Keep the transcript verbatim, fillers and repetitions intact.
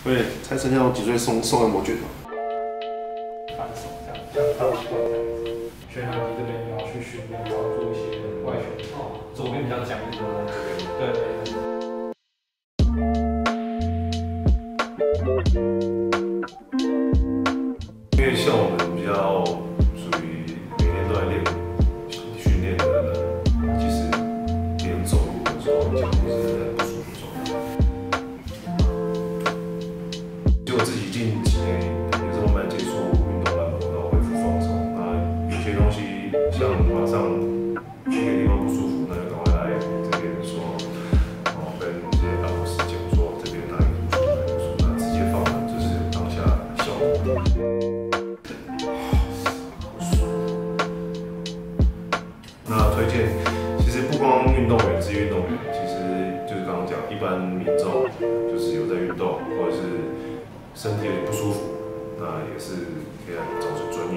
对，才生下我几岁送送按摩卷嘛。 反手这样，这样倒起来。旋转机这边你要去训练操作一些外旋，哦，左边比较讲究的这边，对。 因为像我们比较属于每天都在练训练的人，其实连走路的时候脚都是很不舒服状态。就我自己近几年也是慢慢接触运动按摩，然后恢复放松。那有些东西像马上一个地方不舒服，那就赶快来这边说，然后跟这些按摩师讲说这边哪里不舒服，哪里不舒服，那直接放完就是当下效果。那推荐，其实不光运动员是运动员，其实就是刚刚讲，一般民众就是有在运动，或者是身体有点不舒服，那也是可以来找专业。